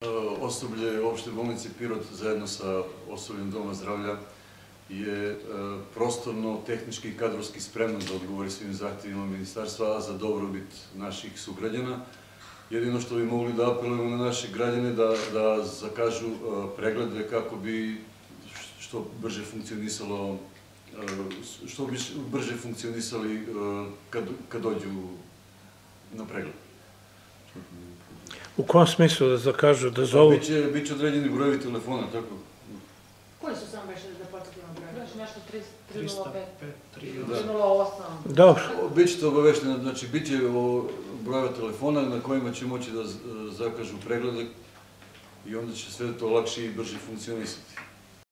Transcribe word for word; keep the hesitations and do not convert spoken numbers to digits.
Osoblje opšte bolnice Pirot zajedno sa osobljem Doma zdravlja je prostorno, tehnički i kadrovski spremno da odgovori svim zahtjevima ministarstva, a za dobrobit naših sugrađana. Jedino što bi mogli da apelujemo na naše građane da zakažu preglede kako bi što brže funkcionisalo, što bi brže funkcionisali kad dođu na pregled. U kom smislu da zakažu, da zovu? Biće određeni brojevi telefona, tako? Koji su samo beše da podsjetimo brojevi? Znači nešto tri nula pet, tri Da. nula osam. Dobro. Bićete obavešteni, znači bit će brojeva telefona na kojima će moći da zakažu preglede i onda će sve to lakše i brže funkcionisati.